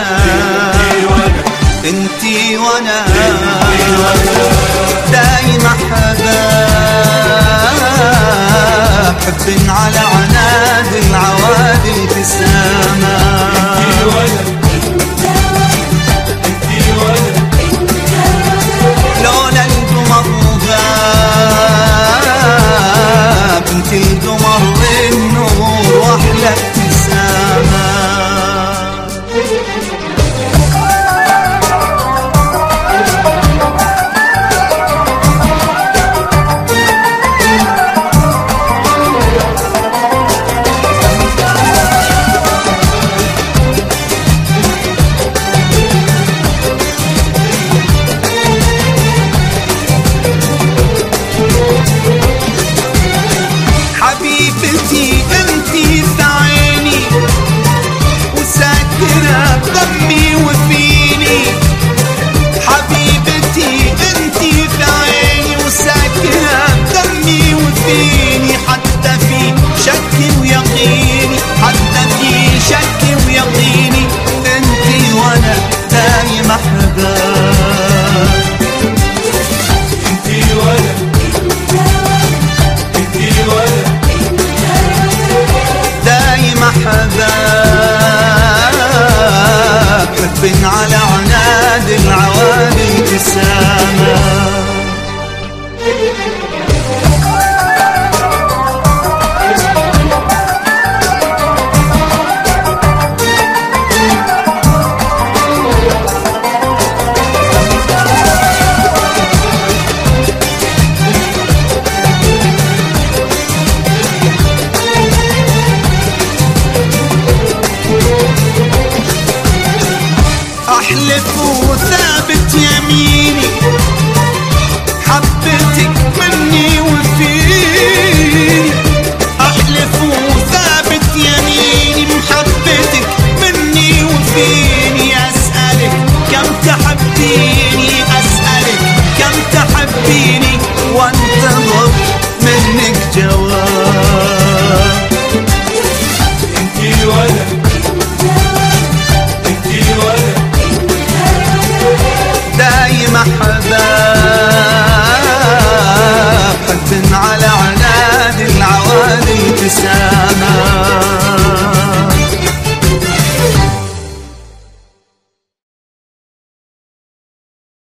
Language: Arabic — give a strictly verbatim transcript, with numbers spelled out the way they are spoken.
انتي وانا دايما احباب حب على عناد العوادي ابتسامة لولا القمر غاب انتي القمر النور واحلى ابتسامة حبيبتي انتي في عيني وساكنة دمي وفيني حبيبتي انتي في عيني وساكنة دمي وفيني حتى في شك ويقيني حتى في شك ويقيني انتي وانا دايما احباب انتي وانا انتي وانا دايما احباب حب على عناد العوادي ابتسامة احلف وثابت يميني حبتك مني وفيني احلف وثابت يميني محبتك مني وفيني اسألك كم تحبيني اسألك كم تحبيني وانتظر منك جواب انتي ولا انتي ولا دايما احباب حب على عناد العوادي ابتسامة